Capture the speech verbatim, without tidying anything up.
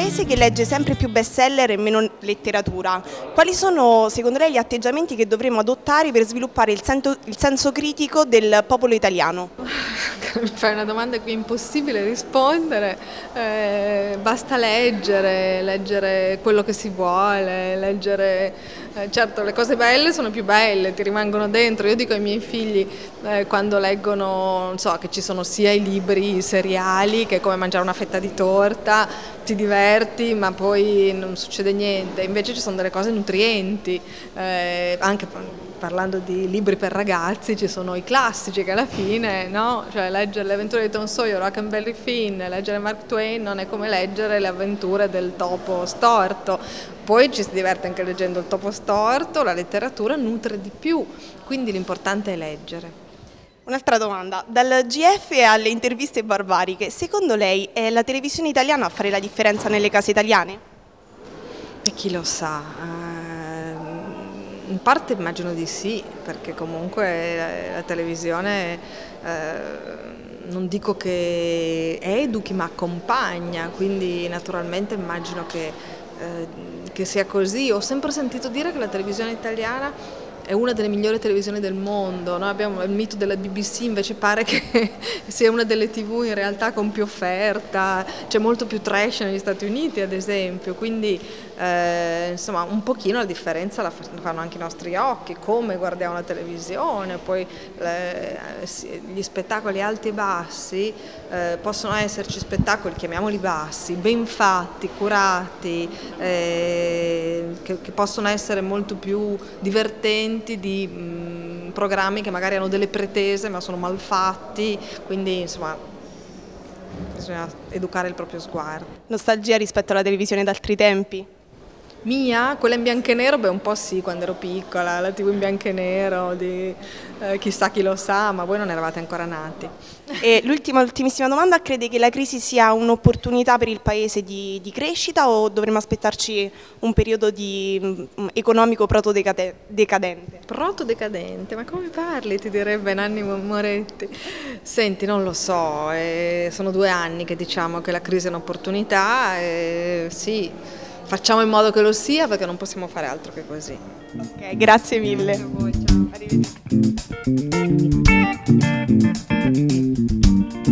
paese che legge sempre più bestseller e meno letteratura. Quali sono secondo lei gli atteggiamenti che dovremmo adottare per sviluppare il, sento, il senso critico del popolo italiano? Mi fai una domanda a cui è impossibile rispondere, eh, basta leggere, leggere quello che si vuole, leggere, eh, certo le cose belle sono più belle, ti rimangono dentro. Io dico ai miei figli eh, quando leggono, non so, che ci sono sia i libri seriali che è come mangiare una fetta di torta, ti diverti ma poi non succede niente, invece ci sono delle cose nutrienti, eh, anche parlando di libri per ragazzi ci sono i classici che alla fine, no? Cioè leggere le avventure di Tom Sawyer, Huckleberry Finn, leggere Mark Twain non è come leggere le avventure del topo storto. Poi ci si diverte anche leggendo il topo storto, la letteratura nutre di più, quindi l'importante è leggere. Un'altra domanda, dal G F alle interviste barbariche, secondo lei è la televisione italiana a fare la differenza nelle case italiane? E chi lo sa? In parte immagino di sì, perché comunque la televisione eh, non dico che educhi ma accompagna, quindi naturalmente immagino che, eh, che sia così. Ho sempre sentito dire che la televisione italiana è una delle migliori televisioni del mondo. Noi abbiamo il mito della B B C, invece pare che sia una delle tv in realtà con più offerta, c'è molto più trash negli Stati Uniti ad esempio, quindi eh, insomma un pochino la differenza la fanno anche i nostri occhi, come guardiamo la televisione, poi eh, gli spettacoli alti e bassi, eh, possono esserci spettacoli, chiamiamoli bassi, ben fatti, curati, eh, che, che possono essere molto più divertenti di mh, programmi che magari hanno delle pretese ma sono mal fatti, quindi insomma bisogna educare il proprio sguardo. Nostalgia rispetto alla televisione d'altri tempi? Mia? Quella in bianco e nero? Beh, un po' sì, quando ero piccola, la tivù in bianco e nero, di eh, chissà chi lo sa, ma voi non eravate ancora nati. E l'ultima, ultimissima domanda, crede che la crisi sia un'opportunità per il Paese di, di crescita o dovremmo aspettarci un periodo di, um, economico proto-decadente? Proto-decadente? Ma come parli? Ti direbbe Nanni Moretti. Senti, non lo so, eh, sono due anni che diciamo che la crisi è un'opportunità, eh, sì. Facciamo in modo che lo sia perché non possiamo fare altro che così. Ok, grazie mille. Grazie a voi, ciao. Arrivederci.